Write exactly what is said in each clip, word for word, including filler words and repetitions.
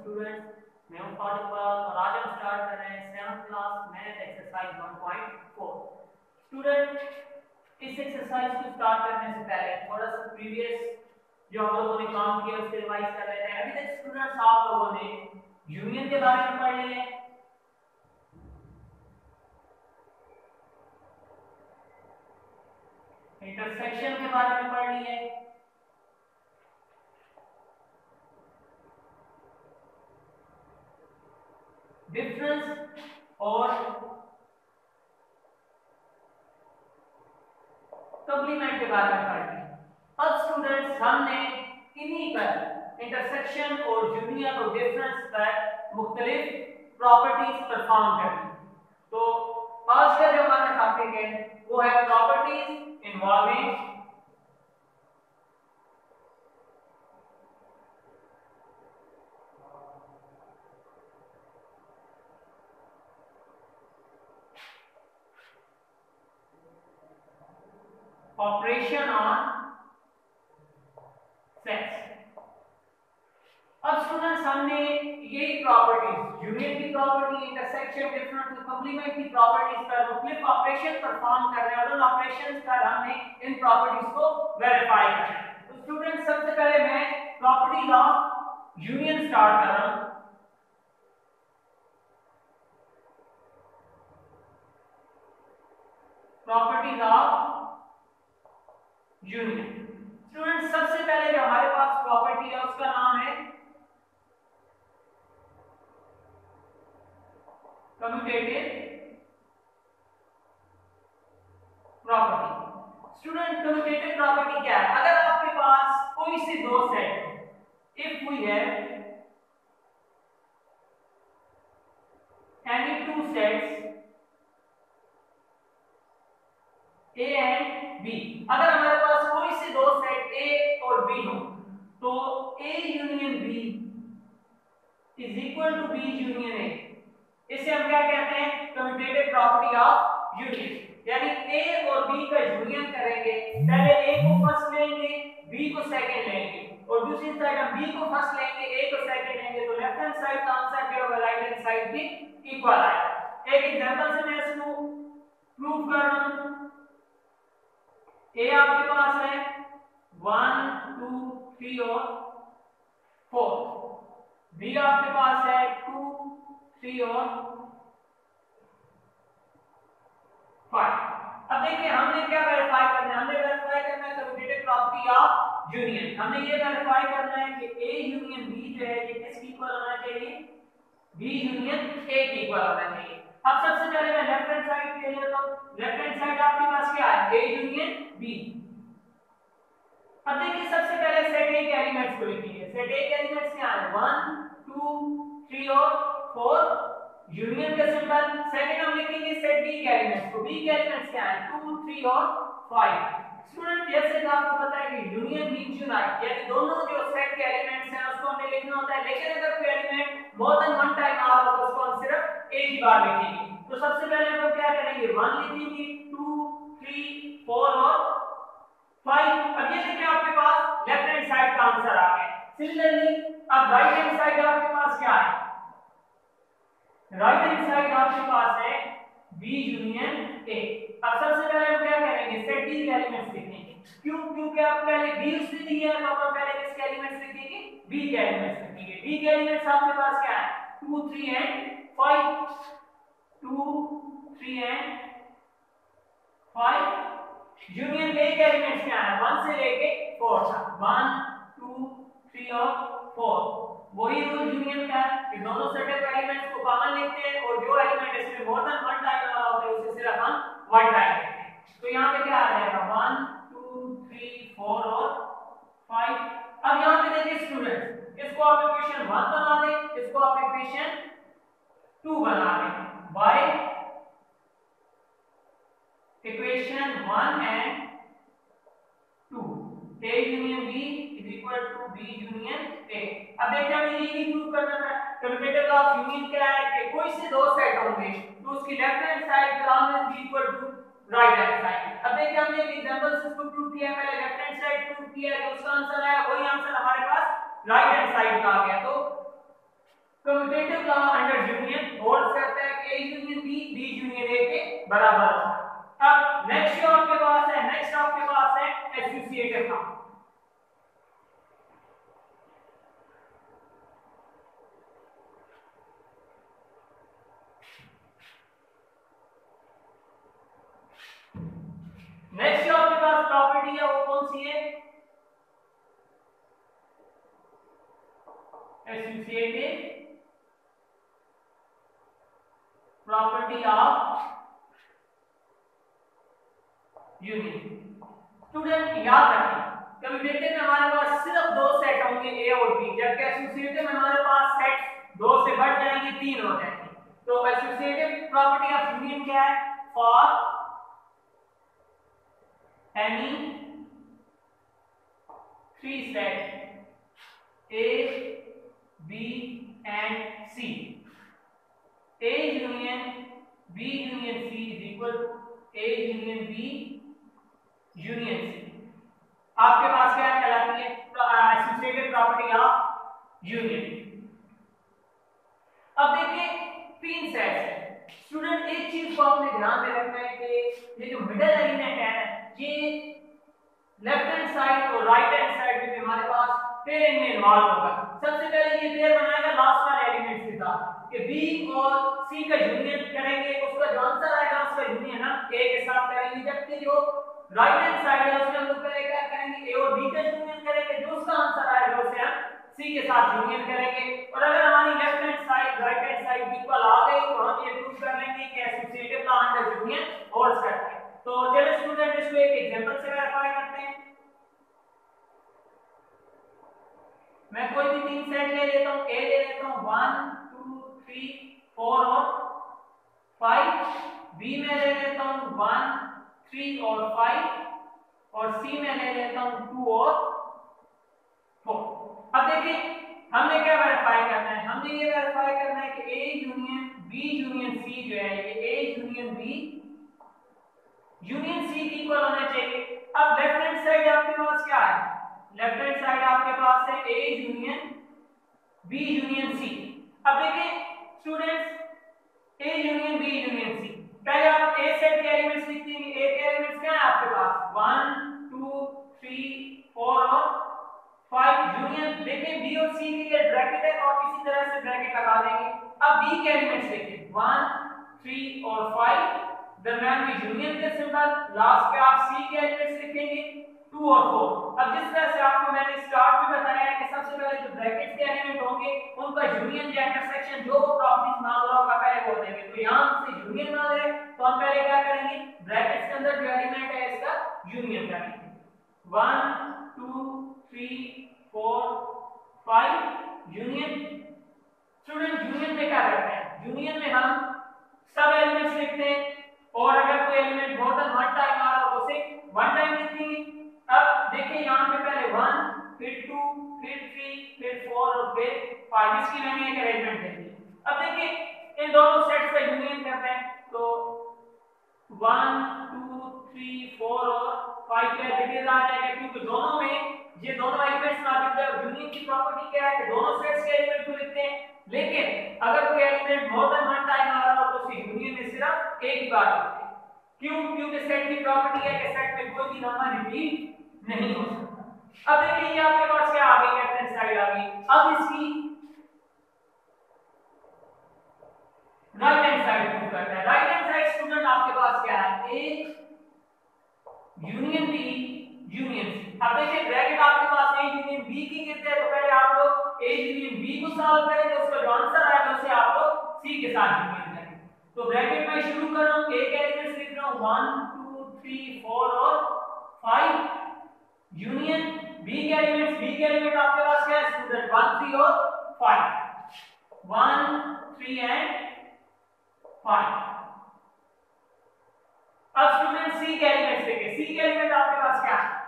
Students, मैं हूं फहद और आज हम स्टार्ट कर रहे हैं seventh class math exercise one point four. Student, इस एक्सरसाइज को स्टार्ट करने से पहले थोड़ा सा प्रीवियस जो हम लोगों ने काम किया उसके रिवाइज कर लेते हैं। अभी तक स्टूडेंट्स आप लोगों ने यूनियन के बारे में पढ़ लिया है, इंटरसेक्शन के बारे में पढ़ लिया है, डिफरेंस और कॉम्प्लीमेंट के बारे में पढ़ लिया। अब स्टूडेंट्स हमने इन्हीं पर इंटरसेक्शन और यूनियन और डिफरेंस पर मुख्तलिफ प्रॉपर्टीज परफॉर्म करनी। तो आज का जो हमारा टॉपिक है वो है properties involving operation on sets. अब स्टूडेंट्स हमने यही प्रॉपर्टीज यूनियन की प्रॉपर्टी, इंटरसेक्शन, डिफरेंस और कॉम्प्लीमेंट की प्रॉपर्टीज पर मुख्तलिफ ऑपरेशन परफॉर्म कर रहे हैं और उन ऑपरेशंस पर हमने इन प्रॉपर्टीज को वेरीफाई करना है। तो स्टूडेंट्स सबसे पहले मैं प्रॉपर्टीज ऑफ यूनियन स्टार्ट कर रहा हूं। Properties of union. स्टूडेंट्स सबसे पहले जो हमारे पास प्रॉपर्टी है उसका नाम है commutative property. Student, commutative property क्या है? अगर आपके पास कोई से दो सेट हो, if we have any two sets A and B, अगर हमारे पास कोई से दो सेट A और B हो तो A union B is equal to B union A। इसे हम क्या कहते हैं? Commutative property of union. यानी A और B का यूनियन करेंगे, पहले A को फर्स्ट लेंगे, B को सेकंड लेंगे और दूसरी साइड हम B को फर्स्ट लेंगे, A को सेकंड लेंगे, तो लेफ्ट हैंड साइड का आंसर क्या होगा? राइट हैंड साइड भी इक्वल आएगा। एक एग्जांपल से मैं इसको प्रूव कर रहा हूं। A आपके पास है वन, टू, थ्री और फोर। B आपके पास है टू, थ्री और फाइव। अब देखिए हमने क्या वेरीफाई करना है? हमने वेरीफाई करना है कम्यूटेटिव प्रॉपर्टी ऑफ यूनियन। हमने ये वेरीफाई करना है कि A यूनियन B जो है ये किसके इक्वल होना चाहिए? B यूनियन A के इक्वल होना चाहिए। अब सबसे पहले मैं लेफ्ट हैंड साइड ले लेता हूं। लेफ्ट हैंड साइड आपके पास क्या है? A union B। अब देखिए सबसे पहले सेट A के एलिमेंट्स को लिखिए। सेट A के एलिमेंट्स क्या हैं? वन, टू, थ्री और फोर, यूनियन का सिंबल। सेकंड हम लिखेंगे सेट B के एलिमेंट्स को। B के एलिमेंट्स क्या हैं? टू, थ्री और फाइव। स्टूडेंट, जैसे कि आपको पता है कि यूनियन मींस यूनाइट, यानी दोनों जो सेट के एलिमेंट्स हैं उसको हमें लिखना होता है। लेकिन अगर कोई element more than one time आ रहा हो तो उसको हम सिर्फ एक ही बार लिखेंगे। तो सबसे पहले हम क्या करेंगे? वन लिखेंगे, टू, थ्री, फोर और फाइव। अब ये देखिए आपके पास लेफ्ट हैंड साइड का आंसर आ गया। सिमिलरली अब राइट हैंड साइड आपके पास क्या है? राइट हैंड साइड आपके पास है B यूनियन A। अब सबसे पहले हम क्या करेंगे? सेट B के एलिमेंट्स लिखेंगे। क्यों? क्योंकि आप पहले B उसने दिया है तो आप पहले किसके एलिमेंट्स लिखेंगे? B के एलिमेंट्स लिखेंगे। B के एलिमेंट्स आपके पास क्या है? Two, three and five. Two, three and five. Union A के एलिमेंट्स क्या है? वन से लेके फोर तक। वन, टू, थ्री और फोर। वही रूल यूनियन का है कि दोनों सेट ऑफ एलिमेंट्स को कॉमन लेते हैं और जो एलिमेंट इसमें मोर देन वन टाइम आ रहा होता है उसे सिर्फ हम वन टाइम लेते हैं। तो यहाँ पे क्या आ जाएगा? वन, टू, थ्री, फोर और फाइव। अब यहाँ पे देखिए स्टूडेंट्स, इसको आप इक्वेशन वन बना दें, इसको आप इक्वेशन टू बना दें by equation one and two. A union B is equal to B union A। अब देखिए हमें ये प्रूव करना था कम्यूटेटिव ऑफ यूनियन क्या है कि कोई से दो सेट होंगे तो उसकी लेफ्ट हैंड साइड का answer is equal to right hand side. अब देखिए हमने एक एग्जांपल से इसको प्रूव किया, पहले लेफ्ट हैंड साइड प्रूव किया, जो उसका आंसर आया वही आंसर हमारे पास राइट हैंड साइड का आ गया। तो commutative law under union hold करता है कि A union B B union A के बराबर होता है। अब नेक्स्ट जो आपके पास है नेक्स्ट आपके पास है एसोसिएटिव लॉ। नेक्स्ट जो आपके पास प्रॉपर्टी है वो कौन सी है? Associative property of union. Student याद रखें कम्यूटेटिव में हमारे पास सिर्फ दो सेट होंगे ए और बी, जबकि एसोसिएटिव में हमारे पास सेट दो से बढ़ जाएंगे, तीन हो जाएंगे। तो एसोसिएटिव प्रॉपर्टी ऑफ यूनियन क्या है? For any three sets A, B and C, A union B union C is equal to A union B union C। आपके पास क्या कहलाती है? Associative property of union. अब देखिए तीन सेट्स हैं। स्टूडेंट एक चीज को आपने ध्यान में रखना है कि ये जो मिडिल एलिमेंट है ये लेफ्ट हैंड साइड और राइट हैंड साइड में हमारे पास पेयरिंग में इन्वॉल्व होगा। सबसे पहले ये पेयर बनाएगा लास्ट वाले एलिमेंट्स के साथ कि बी और सी का यूनियन करेंगे, उसका जो आंसर आएगा उसका यूनियन हम ए के साथ करेंगे। जबकि जो राइट हैंड साइड है उसमें हम लोग पहले क्या करेंगे? ए और बी का यूनियन करेंगे, जो उसका आंसर आएगा उसे हम सी के साथ यूनियन करेंगे। और अगर हमारी left hand side right hand side equal आ गई तो हम ये प्रूव कर लेंगे कि associative law under union holds करता है। तो चलिए स्टूडेंट इसको एक एग्जांपल से वेरीफाई करते हैं। मैं कोई भी तीन सेट ले लेता हूं, ए ले लेता हूं वन टू थ्री फोर और फाइव, बी में ले लेता हूं वन थ्री और फाइव और सी में ले लेता हूं टू और फोर। अब देखिए हमने क्या वेरीफाई करना है? हमने ये वेरीफाई करना है कि A union B union C जो है ये A union B union C की इक्वल होना चाहिए। अब लेफ्ट हैंड साइड आपके पास क्या है? लेफ्ट हैंड साइड आपके पास है A union B union C. अब देखिए students A union B union C, पहले आप ए सेट के एलिमेंट्स लिख देंगे। ए के एलिमेंट्स क्या है आपके पास? वन टू थ्री फोर और फाइव यूनियन। देखिए बी और सी के लिए ब्रैकेट है और इसी तरह से ब्रैकेट लगा देंगे। अब बी के एलिमेंट्स देखिए वन थ्री और फाइव, दरम्यान में यूनियन के सिंबल, लास्ट पे आप सी के एलिमेंट्स लिखेंगे टू और फोर। अब जिस तरह से आपको मैंने स्टार्ट में बताया है कि सबसे पहले जो ब्रैकेट्स के एलिमेंट होंगे उनका यूनियन या इंटरसेक्शन जो वो प्रॉपर्टीज मांग रहा होगा पहले वो देंगे। तो यहां से यूनियन मांग रहे हैं तो हम पहले क्या करेंगे? ब्रैकेट्स के अंदर जो एलिमेंट है इसका यूनियन करेंगे। One two three four five union. Student union में क्या करते हैं? यूनियन में हम सब एलिमेंट्स लिखते हैं और अगर कोई element more than one time आ रहा हो तो उसे वन टाइम लिखेंगे। अब देखिए यहाँ पे पहले वन फिर टू फिर थ्री फिर फोर और फिर फाइव, इसकी मैंने एक अरेंजमेंट दे दी। अब देखिए इन दोनों सेट्स का यूनियन करते हैं तो वन टू थ्री फोर और फाइव का डिटेल आ जाएगा क्योंकि दोनों में ये दोनों एलिमेंट्स मौजूद है। यूनियन की प्रॉपर्टी क्या है कि दोनों सेट्स के एलिमेंट को लिखते हैं, लेकिन अगर कोई element more than one time आ रहा हो तो उसे यूनियन में सिर्फ एक ही बार लिखते हैं। क्यों? क्योंकि सेट की प्रॉपर्टी है कि सेट में कोई भी नंबर रिपीट नहीं हो सकता। अब देखिए ये आपके पास क्या आ गई? लेफ्ट हैंड साइड आ गई। अब इसकी राइट हैंड साइड प्रूव करते हैं। राइट हैंड साइड स्टूडेंट आपके पास क्या है? A union B union C. अब देखिए ब्रैकेट आपके पास ए यूनियन बी की गिरते हैं तो पहले आप लोग ए यूनियन बी को सॉल्व करेंगे, उसका जो आंसर आएगा उसे आप लोग सी के साथ यूनियन करेंगे। तो ब्रैकेट में शुरू कर रहा हूं, ए के एलिमेंट्स लिख रहा हूं वन टू थ्री फोर और फाइव यूनियन बी के एलिमेंट्स। बी के एलिमेंट आपके पास क्या है स्टूडेंट? वन थ्री और five, one three and five. अब स्टूडेंट सी के एलिमेंट्स देखिए। सी के एलिमेंट आपके पास क्या है?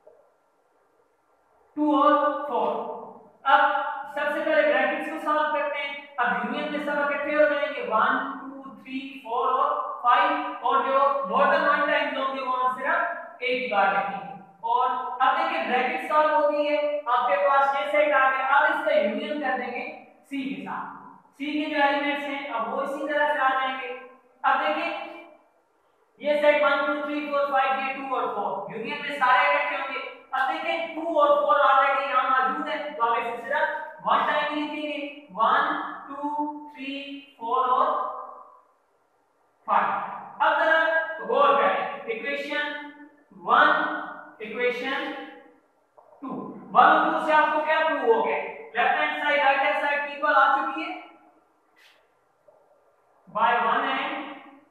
टू और फोर। अब सबसे पहले ब्रैकेट्स को सॉल्व करते हैं। अब यूनियन में सब इकट्ठे हो जाएंगे वन टू थ्री फोर और फाइव और जो मोर देन वन टाइम्स होंगे वो हम सिर्फ एक बार लिखेंगे। और अब देखिए ब्रैकेट सॉल्व हो गई है, आपके पास ये सेट आ गया। अब इसका यूनियन कर देंगे सी के साथ। सी के जो एलिमेंट्स हैं अब वो इसी तरह से आ जाएंगे। अब देखिए ये set one two three four five ये टू और फोर यूनियन में सारे इकट्ठे होंगे। अब देखिए टू और फोर ऑलरेडी यहां मौजूद है तो हम इसे सिर्फ वन टाइम लिखेंगे वन टू थ्री फोर और फाइव। अब जरा गौर करें equation one equation two one और टू से आपको क्या प्रूव हो गया left hand side right hand side की इक्वल आ चुकी है by one and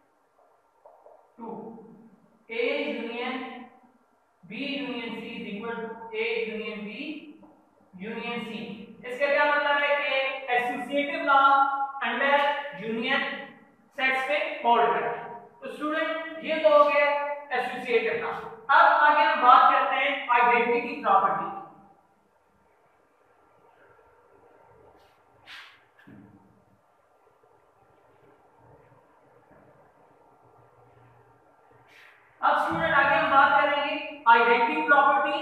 two A union B union C is equal to A union B union C। इसका क्या मतलब है कि associative law under union sets पे होल्ड करता है। तो स्टूडेंट ये तो हो गया एसोसिएटिव लॉ। अब आगे हम बात करते हैं आइडेंटिटी प्रॉपर्टी। अब स्टूडेंट आगे हम बात करेंगे आइडेंटिटी प्रॉपर्टी।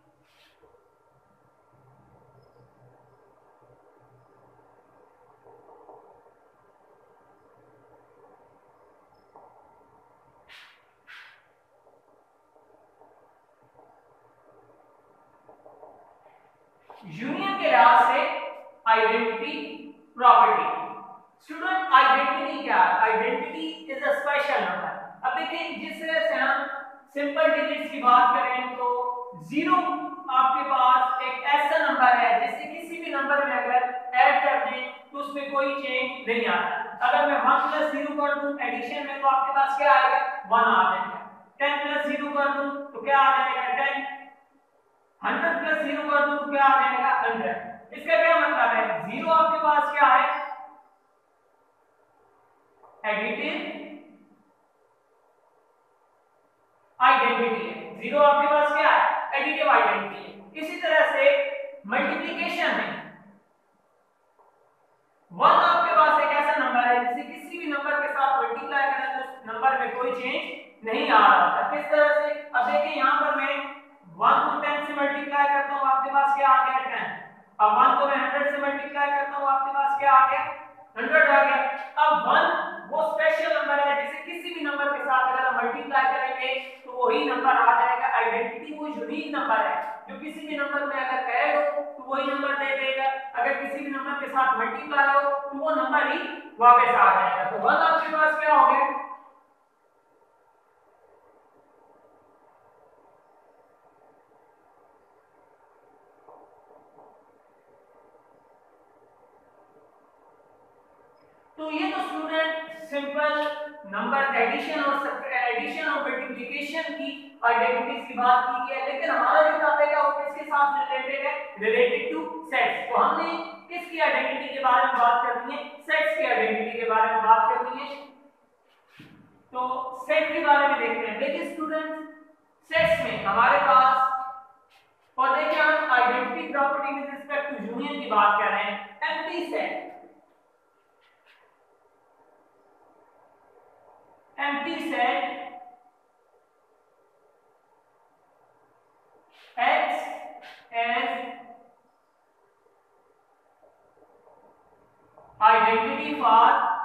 यूनियन के लिहाज से आइडेंटिटी प्रॉपर्टी। स्टूडेंट आइडेंटिटी क्या है? Identity is a special number. अब देखिए जिस तरह से हम सिंपल डिजिट्स की बात करें तो जीरो आपके पास एक ऐसा नंबर है जिसे किसी भी नंबर में अगर ऐड कर दें तो उसमें कोई चेंज नहीं आता। अगर मैं वन प्लस जीरो कर दूं एडिशन में तो आपके पास क्या आएगा वन आ जाएगा। टेन प्लस जीरो कर दूं तो क्या आ जाएगा टेन। हंड्रेड प्लस जीरो कर दूं तो क्या आ जाएगा हंड्रेड। इसका क्या मतलब है जीरो आपके पास क्या है एडिटिव आइडेंटिटी है। जीरो आपके पास क्या है एडिटिव आइडेंटिटी है। इसी तरह से मल्टीप्लिकेशन में वन आपके पास एक ऐसा नंबर है जिसे किसी भी नंबर के साथ मल्टीप्लाई करें तो उस नंबर में कोई चेंज नहीं आ रहा था। किस तरह से अब देखिए यहां पर मैं वन को टेन से मल्टीप्लाई करता हूं आपके पास क्या आ गया टेन। अब वन को मैं हंड्रेड से मल्टीप्लाई करता हूं आपके पास क्या आ गया हंड्रेड आ गया। अब वन वो स्पेशल नंबर है जिसे किसी भी नंबर के साथ अगर हम मल्टीप्लाई करेंगे तो वही नंबर आ जाएगा। आइडेंटिटी वो यूनिक नंबर है जो किसी भी नंबर में अगर ऐड हो तो वही नंबर दे देगा। अगर किसी भी नंबर के साथ मल्टीप्लाई हो तो वो नंबर ही वापस आ जाएगा। तो वन आपके पास क्या हो गया तो ये तो स्टूडेंट सिंपल नंबर एडिशन और एडिशन और मल्टीप्लिकेशन की आइडेंटिटीज की बात की है। लेकिन हमारा जो टॉपिक है वो किसके साथ रिलेटेड है रिलेटेड टू सेट्स। तो हमने किसकी आइडेंटिटी के बारे में बात करनी है सेट्स की आइडेंटिटी के बारे में बात करनी है। तो सेट के बारे में देखते हैं। देखिए स्टूडेंट सेट्स में हमारे पास और देखिए हम identity property with respect to union की बात कर रहे हैं। Empty set empty set acts as identity for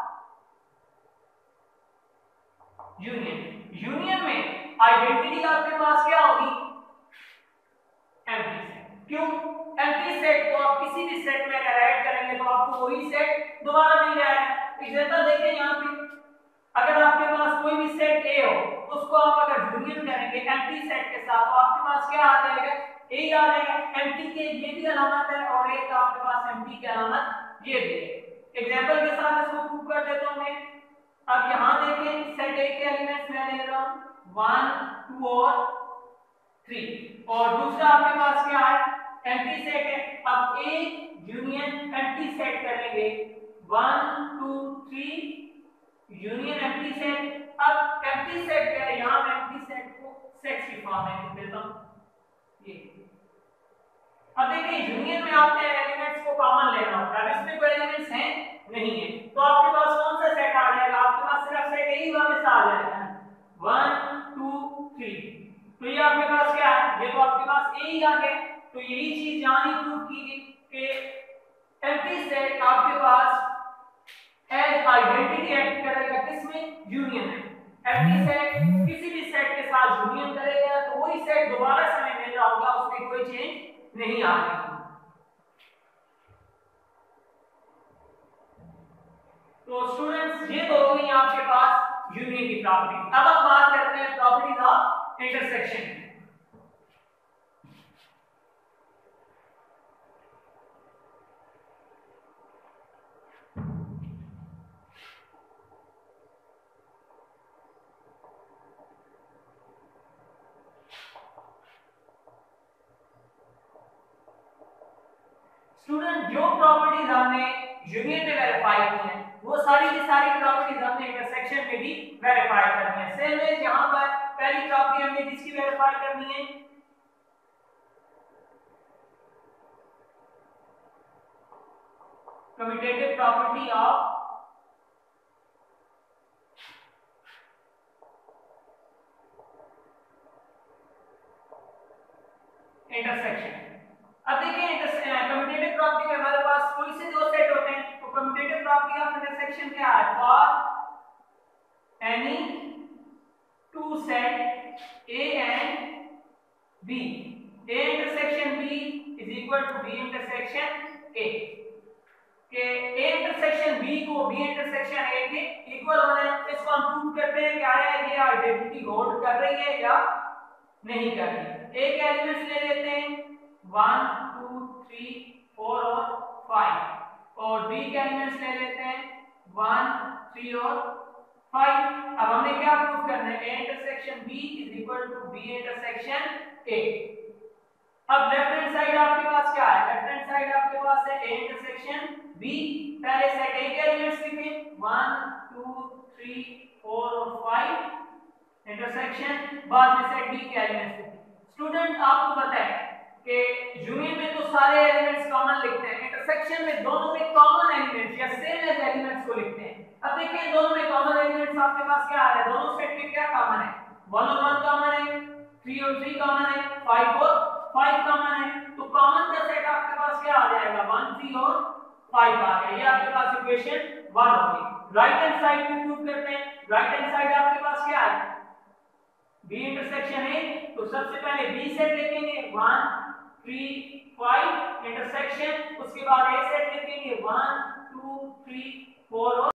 union। Union में आइडेंटिटी आपके पास क्या होगी empty set। क्यों empty set को आप किसी भी सेट में अगर ऐड करेंगे तो आपको वही सेट दोबारा मिल जाएगा। एग्जांपल देखिए यहां पे अगर आपके पास कोई भी सेट ए हो उसको आप अगर यूनियन करेंगे एम्प्टी सेट के साथ तो आपके पास क्या आ जाएगा ए ही आ जाएगा। एम्प्टी के ये भी अलामत है और एक आपके पास एम्प्टी की अलामत ये भी है। एग्जांपल के साथ इसको प्रूव कर देता हूं मैं। अब यहां देखें सेट ए के एलिमेंट्स मैं ले रहा हूं वन टू और थ्री और दूसरा आपके पास क्या है एम्प्टी सेट है। अब ए यूनियन एम्प्टी सेट करेंगे one two three union empty set. अब एम्प्टी सेट क्या है यहां मैं एम्प्टी सेट को सेट्स की फॉर्म में लिख देता हूं ये। अब देखिए यूनियन में आपने एलिमेंट्स को कॉमन लेना होता है। अब इसमें कोई एलिमेंट्स हैं नहीं है तो आपके पास कौन सा सेट आ जाएगा आपके पास सिर्फ सेट ए ही वापस आ जाएगा वन टू थ्री। तो ये आपके पास क्या है ये तो आपके पास ए ही आ गया। तो यही चीज यहां ही प्रूव की गई कि एम्प्टी सेट आपके पास एज आइडेंटिटी एक्ट करेगा किसमें, यूनियन में। एवरी सेट किसी भी सेट के साथ यूनियन करेगा तो वही सेट दोबारा से हमें मिल रहा होगा, उसमें कोई चेंज नहीं आ रही। तो स्टूडेंट्स ये तो हो गई आपके पास यूनियन की प्रॉपर्टी। अब हम बात करते हैं प्रॉपर्टीज ऑफ इंटरसेक्शन। स्टूडेंट जो प्रॉपर्टीज हमने यूनियन में वेरीफाई की हैं वो सारी की सारी प्रॉपर्टीज हमने इंटरसेक्शन में भी वेरीफाई करनी है। सेम है यहां पर पहली प्रॉपर्टी हमने किसकी वेरीफाई करनी है, कम्यूटेटिव प्रॉपर्टी ऑफ इंटरसेक्शन। अब देखिए कम्यूटेटिव प्रॉपर्टी में हमारे पास कोई से दो सेट होते हैं तो कम्यूटेटिव प्रॉपर्टी ऑफ इंटरसेक्शन क्या है, for any two set A and B, A intersection B is equal to B intersection A, के ए इंटरसेक्शन बी को बी इंटरसेक्शन ए के इक्वल होना है। इसको हम प्रूव करते हैं क्या है, ये आइडेंटिटी होल्ड कर रही है या नहीं कर रही। ए के एलिमेंट्स ले लेते हैं वन टू थ्री फोर और फाइव, और बी के एलिमेंट्स ले लेते हैं वन थ्री और फाइव। अब हमने क्या प्रूव करना है, A intersection B is equal to B intersection A. अब लेफ्ट हैंड साइड आपके पास क्या है, लेफ्ट हैंड साइड आपके पास है ए इंटरसेक्शन बी। पहले सेट ए के एलिमेंट्स लिखे वन टू थ्री फोर और फाइव इंटरसेक्शन, बाद में सेट बी के एलिमेंट्स लिखे। स्टूडेंट आपको पता है कि यूनियन में तो सारे एलिमेंट्स कॉमन लिखते हैं, इंटरसेक्शन में दोनों में कॉमन एलिमेंट्स या सेम एज एलिमेंट्स को लिखते हैं। अब देखिए दोनों में कॉमन एलिमेंट्स आपके पास क्या है, दोनों सेट में क्या कॉमन है, वन और वन कॉमन है, थ्री और थ्री कॉमन है, फाइव और फाइव कॉमन है। तो कॉमन का सेट आपके पास क्या आ जाएगा, वन थ्री और फाइव आ गया। ये आपके पास इक्वेशन वन होगी। राइट हैंड साइड में प्रूव करते हैं, राइट हैंड साइड आपके पास क्या है, बी इंटरसेक्शन है, तो सबसे पहले बी सेट लिखेंगे वन थ्री फाइव इंटरसेक्शन, उसके बाद ए सेट लिखेंगे वन टू थ्री फोर और